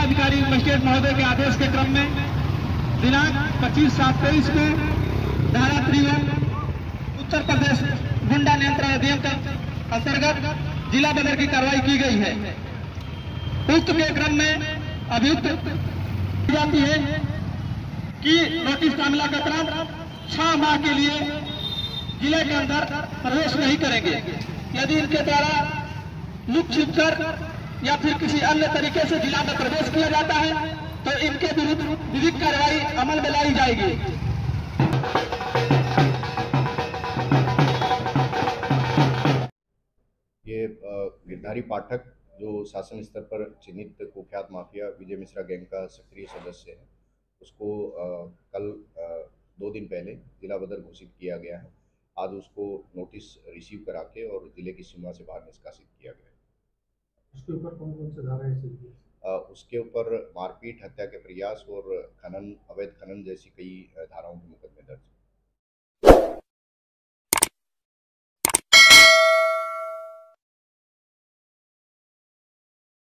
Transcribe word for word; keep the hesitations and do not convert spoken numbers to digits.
जिलाधिकारी मजिस्ट्रेट महोदय के आदेश के क्रम में दिनांक पच्चीस सात तेईस को धारा तिरपन उत्तर प्रदेश गुंडा नियंत्रण अधिनियम के अंतर्गत जिला बदर की कार्रवाई की गई है। उक्त के क्रम में अभियुक्त जाती है कि नोटिस का अमलाकर्ता छह माह के लिए जिले के अंदर प्रवेश नहीं करेंगे। यदि इनके द्वारा लुक छिप कर या फिर किसी अन्य तरीके से जिला में प्रवेश किया जाता है तो इनके विरुद्ध विधिक कार्रवाई अमल में लाई जाएगी। ये गिरधारी पाठक जो शासन स्तर पर चिन्हित कुख्यात माफिया विजय मिश्रा गैंग का सक्रिय सदस्य है, उसको आ, कल आ, दो दिन पहले जिला बदर घोषित किया गया है। आज उसको नोटिस रिसीव करा के और जिले की सीमा से बाहर निष्कासित किया गया है। उसके ऊपर कौन कौन से धाराएं चली? उसके ऊपर मारपीट, हत्या के प्रयास और खनन, अवैध खनन जैसी कई धाराओं के मुकदमे दर्ज।